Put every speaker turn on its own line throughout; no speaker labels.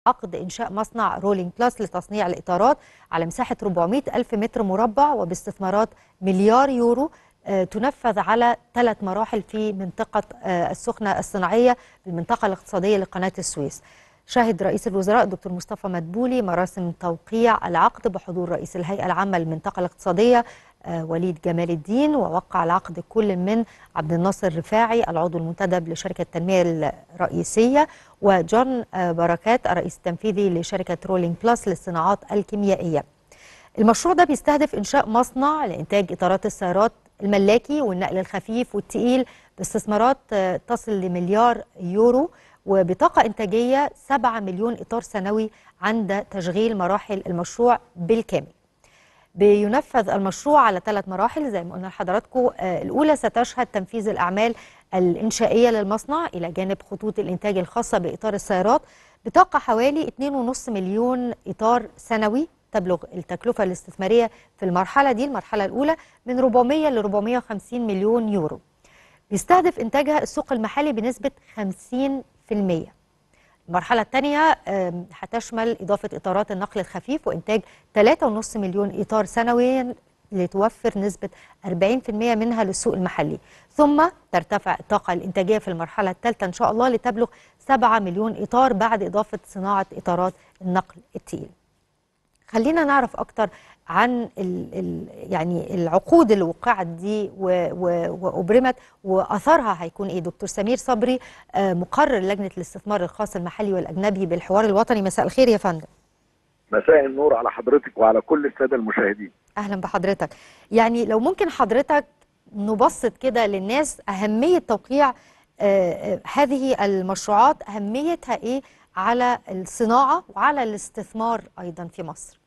عقد إنشاء مصنع رولينج بلس لتصنيع الإطارات على مساحة 400 ألف متر مربع وباستثمارات مليار يورو، تنفذ على 3 مراحل في منطقة السخنة الصناعية بالمنطقة الاقتصادية لقناة السويس. شهد رئيس الوزراء الدكتور مصطفى مدبولي مراسم توقيع العقد بحضور رئيس الهيئة العامة للمنطقة الاقتصادية وليد جمال الدين، ووقع العقد كل من عبد الناصر رفاعي العضو المنتدب لشركة التنمية الرئيسية وجون بركات الرئيس التنفيذي لشركة رولينج بلس للصناعات الكيميائية. المشروع ده بيستهدف إنشاء مصنع لإنتاج إطارات السيارات الملاكي والنقل الخفيف والتقيل باستثمارات تصل لمليار يورو وبطاقة إنتاجية 7 مليون إطار سنوي عند تشغيل مراحل المشروع بالكامل. بينفذ المشروع على 3 مراحل زي ما قلنا لحضراتكم. الأولى ستشهد تنفيذ الأعمال الإنشائية للمصنع إلى جانب خطوط الإنتاج الخاصة بإطار السيارات بطاقة حوالي 2.5 مليون إطار سنوي. تبلغ التكلفة الاستثمارية في المرحلة دي المرحلة الأولى من 400 ل 450 مليون يورو. بيستهدف إنتاجها السوق المحلي بنسبة 50%. المرحلة الثانية هتشمل إضافة إطارات النقل الخفيف وإنتاج 3.5 مليون إطار سنويا لتوفر نسبة 40% منها للسوق المحلي، ثم ترتفع الطاقة الإنتاجية في المرحلة الثالثة إن شاء الله لتبلغ 7 مليون إطار بعد إضافة صناعة إطارات النقل الثقيل. خلينا نعرف أكتر عن يعني العقود اللي وقعت دي وأبرمت وأثرها هيكون إيه. دكتور سمير صبري مقرر لجنة الاستثمار الخاص المحلي والأجنبي بالحوار الوطني، مساء الخير يا فندم.
مساء النور على حضرتك وعلى كل السادة المشاهدين.
أهلا بحضرتك. يعني لو ممكن حضرتك نبسط كده للناس أهمية توقيع هذه المشروعات، أهميتها إيه على الصناعة وعلى الاستثمار أيضا في مصر؟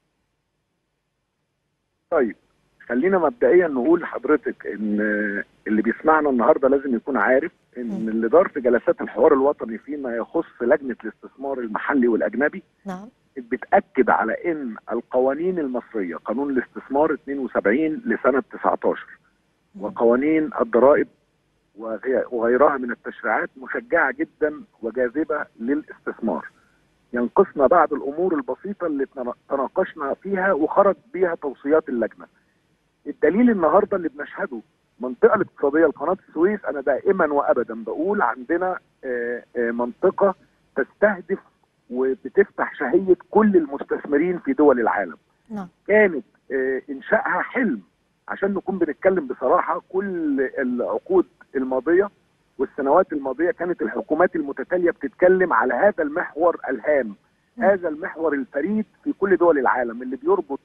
طيب خلينا مبدئيا نقول لحضرتك ان اللي بيسمعنا النهارده لازم يكون عارف ان اللي دار في جلسات الحوار الوطني فيما يخص لجنة الاستثمار المحلي والأجنبي
نعم
بتأكد على ان القوانين المصرية، قانون الاستثمار 72 لسنة 19 وقوانين الضرائب وغيرها من التشريعات مشجعة جدا وجاذبة للاستثمار. ينقصنا بعض الأمور البسيطة اللي تناقشنا فيها وخرج بيها توصيات اللجنة. الدليل النهاردة اللي بنشهده منطقة الاقتصادية لقناة السويس، أنا دائما وأبدا بقول عندنا منطقة تستهدف وبتفتح شهية كل المستثمرين في دول العالم. كانت إنشائها حلم، عشان نكون بنتكلم بصراحة. كل العقود الماضية والسنوات الماضية كانت الحكومات المتتالية بتتكلم على هذا المحور الهام، هذا المحور الفريد في كل دول العالم اللي بيربط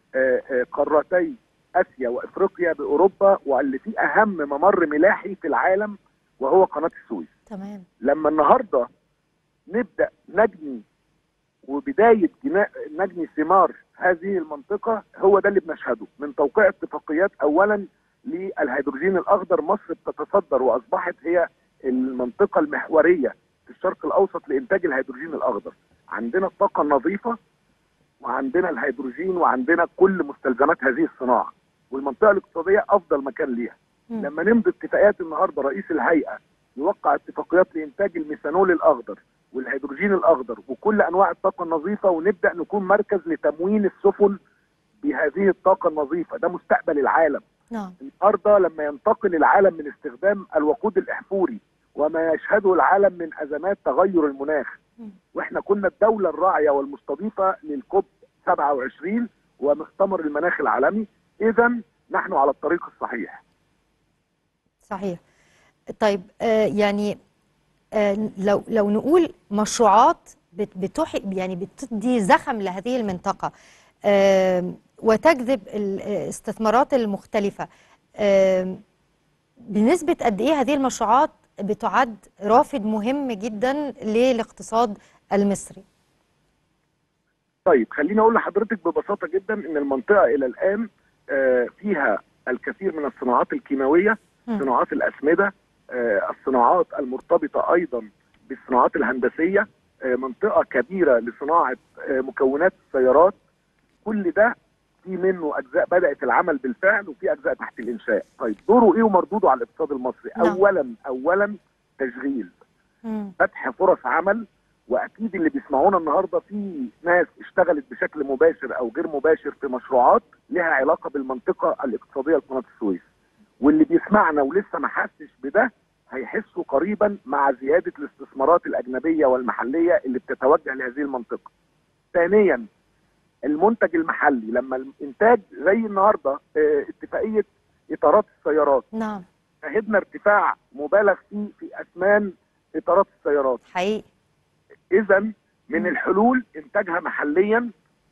قارتي آسيا وإفريقيا بأوروبا، واللي فيه أهم ممر ملاحي في العالم وهو قناة السويس.
تمام.
لما النهاردة نبدأ نجني وبداية نجني ثمار هذه المنطقة، هو ده اللي بنشهده من توقيع اتفاقيات. أولا للهيدروجين الأخضر، مصر بتتصدر وأصبحت هي المنطقة المحورية في الشرق الأوسط لإنتاج الهيدروجين الأخضر. عندنا الطاقة النظيفة وعندنا الهيدروجين وعندنا كل مستلزمات هذه الصناعة، والمنطقة الاقتصادية أفضل مكان ليها. لما نمضي اتفاقيات النهاردة رئيس الهيئة يوقع اتفاقيات لإنتاج الميثانول الأخضر والهيدروجين الأخضر وكل أنواع الطاقة النظيفة، ونبدأ نكون مركز لتموين السفن بهذه الطاقة النظيفة، ده مستقبل العالم. النهارده لما ينتقل العالم من استخدام الوقود الأحفوري وما يشهده العالم من أزمات تغير المناخ، واحنا كنا الدولة الراعية والمستضيفة للكوب 27 ومؤتمر المناخ العالمي، إذا نحن على الطريق الصحيح.
صحيح. طيب يعني لو نقول مشروعات يعني بتدي زخم لهذه المنطقة وتجذب الاستثمارات المختلفة، بنسبة قد إيه هذه المشروعات بتعد رافد مهم جدا للاقتصاد المصري؟
طيب خليني أقول لحضرتك ببساطة جدا إن المنطقة إلى الآن فيها الكثير من الصناعات الكيماوية، صناعات الأسمدة، الصناعات المرتبطة أيضا بالصناعات الهندسية، منطقة كبيرة لصناعة مكونات السيارات. كل ده في منه أجزاء بدأت العمل بالفعل وفي أجزاء تحت الإنشاء. طيب دوره إيه ومردوده على الاقتصاد المصري؟ أولا تشغيل، فتح فرص عمل واكيد اللي بيسمعونا النهارده في ناس اشتغلت بشكل مباشر او غير مباشر في مشروعات لها علاقه بالمنطقه الاقتصاديه لقناه السويس، واللي بيسمعنا ولسه ما حسش بده هيحسوا قريبا مع زياده الاستثمارات الاجنبيه والمحليه اللي بتتوجه لهذه المنطقه. ثانيا، المنتج المحلي، لما الانتاج زي النهارده اتفاقيه اطارات السيارات،
نعم،
شهدنا ارتفاع مبالغ فيه في اثمان اطارات السيارات.
حقيقي.
اذا من الحلول انتاجها محليا،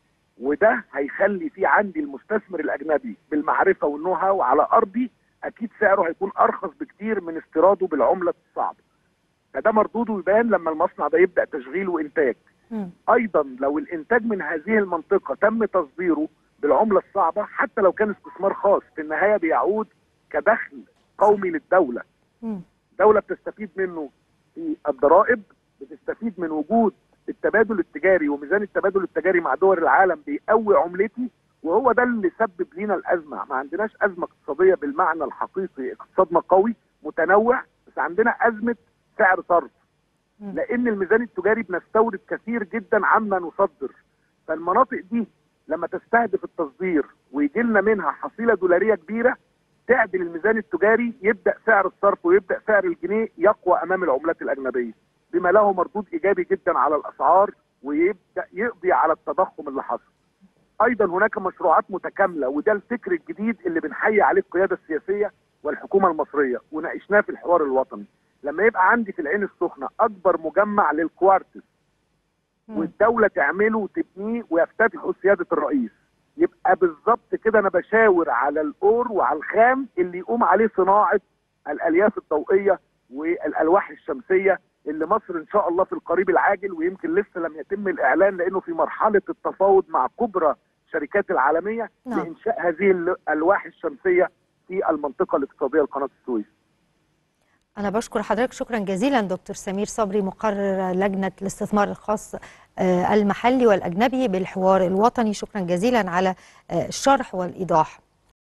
وده هيخلي في عندي المستثمر الاجنبي بالمعرفه والنو هاو على ارضي، اكيد سعره هيكون ارخص بكتير من استيراده بالعمله الصعبه. فده مردوده يبان لما المصنع ده يبدا تشغيل وانتاج. ايضا لو الانتاج من هذه المنطقه تم تصديره بالعمله الصعبه، حتى لو كان استثمار خاص، في النهايه بيعود كدخل قومي للدوله. الدوله بتستفيد منه في الضرائب، بتستفيد من وجود التبادل التجاري وميزان التبادل التجاري مع دول العالم بيقوي عملتي، وهو ده اللي سبب لنا الازمه. ما عندناش ازمه اقتصاديه بالمعنى الحقيقي، اقتصادنا قوي متنوع، بس عندنا ازمه سعر صرف، لان الميزان التجاري بنستورد كثير جدا عما نصدر. فالمناطق دي لما تستهدف التصدير ويجي لنا منها حصيله دولاريه كبيره تعدل الميزان التجاري، يبدا سعر الصرف ويبدا سعر الجنيه يقوى امام العملات الاجنبيه، بما له مردود ايجابي جدا على الاسعار، ويبدا يقضي على التضخم اللي حصل. ايضا هناك مشروعات متكامله، وده الفكر الجديد اللي بنحيي عليه القياده السياسيه والحكومه المصريه، وناقشناه في الحوار الوطني. لما يبقى عندي في العين السخنه اكبر مجمع للكوارتز، والدوله تعمله وتبنيه ويفتتحه سياده الرئيس، يبقى بالظبط كده انا بشاور على الاور وعلى الخام اللي يقوم عليه صناعه الالياف الضوئيه والالواح الشمسيه، اللي مصر ان شاء الله في القريب العاجل، ويمكن لسه لم يتم الاعلان لانه في مرحله التفاوض مع كبرى الشركات العالميه لانشاء هذه الالواح الشمسيه في المنطقه الاقتصاديه لقناه السويس.
أنا بشكر حضرتك شكرا جزيلا دكتور سمير صبري، مقرر لجنة الاستثمار الخاص المحلي والأجنبي بالحوار الوطني. شكرا جزيلا على الشرح والإيضاح.